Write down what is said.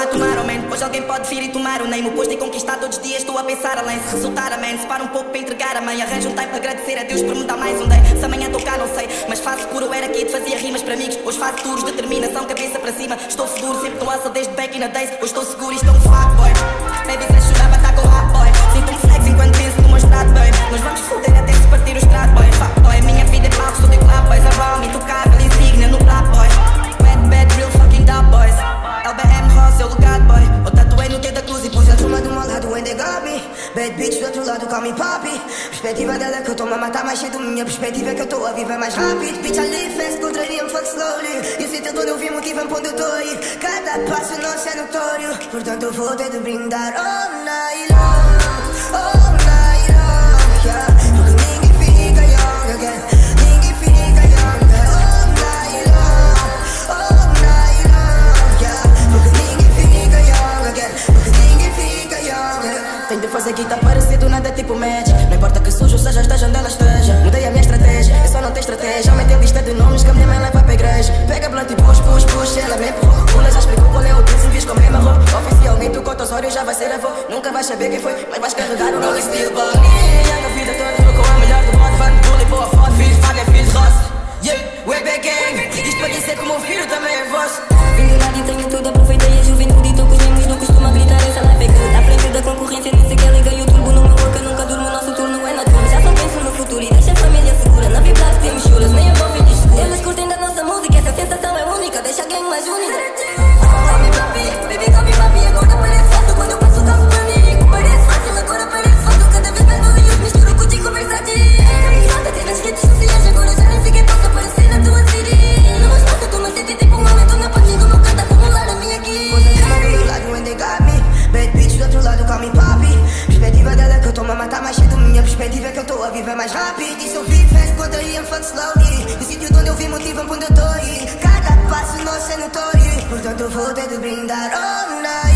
a tomar aumento. Hoje alguém pode vir e tomar o name. O posto e conquistar todos os dias, estou a pensar além. Se resultar, amém. Se para um pouco para entregar a mãe. Arranjo um tempo para agradecer a Deus por me dar mais um day. Se amanhã estou cá, não sei, mas faço puro. Era aqui de fazia rimas para amigos. Hoje faço turos, determinação, cabeça para cima. Estou seguro, sempre no hustle desde back in the days. Hoje estou seguro, isto é um fact, boy. Baby, se chorava, tá com rap, boy. Sinto-me flex enquanto penso no meu extrato, boy. Nós vamos foder até se partir o extrato, boy. Fuck, boy, a minha vida é palco, estou de clap, boys. Around me, intocável, insignia no black, boy. Bad, real fucking dub, boys. LBM, Ross, seu legado, boy. Eu tatuei no dedo da cruz e pus a turma do meu lado, when they got me. Bad bitch do outro lado, call me papi. Perspectiva dela é que eu tô a matar mais cedo. Minha perspectiva é que eu tô a viver mais rápido. Bitch, I live fast, contraria-me, fuck slowly. E o sítio onde eu vi, motiva-me pra onde eu tô aí. Cada passo nosso é notório. Portanto eu vou ter de brindar all night long. All night long, yeah. Porque ninguém fica young again. Ninguém fica young again. All night long. All night long, yeah. Porque ninguém fica young again. Porque ninguém fica young again. Tenho de fazer guita parecido, nada tipo match. Não importa que sujo seja, esteja onde ela esteja. Mudei a minha estratégia, eu só não tenho estratégia. Aumentei a lista de nomes que a minha mãe leva pra igreja. Pega blunt e push, ela me empurrou. Pula, já explicou qual é o deus, envias com a mesma roupa. Oficialmente o Cotosório já vai ser avô. Nunca vais saber quem foi, mas vais carregar o Rolling Steel Ball. A vida toda trocou a melhor do modo. Van bully, boa foto, filhos, paga, filhos, roça. Yeah, we're back gang. Isto para dizer que o meu filho também é vosso. Vim do lado e tenho tudo, aproveitei a juventude e tô com os mesmos, não costuma gritar, essa life é good. À frente da concorrência, nem sequer liguei o turbo no meu work, eu nunca durmo, nosso turno é noturno. Já só penso no futuro e deixa a família segura. Na vibrada temos churas, nem a mão vem de escuro. Eles curtem da nossa música, essa sensação é única, deixa a gang mais única. Call me papi, baby call me papi, agora parece fácil quando eu passo o carro para mim. Parece fácil, agora parece fácil, cada vez mais novinhos misturo com o de conversativo. Foda, tem nas redes sociais, agora já nem sei quem posso aparecer na tua city. Não mais fácil, tô na city, tipo um aumento na parte do meu canto, acumular a minha aqui. Pois a turma do meu lado, when they got me. Bad bitch do outro lado, call me papi. Perspectiva dela é que eu tô a matar mais cedo. Minha perspectiva é que eu tô a viver mais rápido. E se eu vivo fast, contraria-me, fuck slowly. E o sítio onde eu vi motiva-me pra onde eu tô aí. Cada passo nosso é notório. Portanto eu vou ter de brindar all night.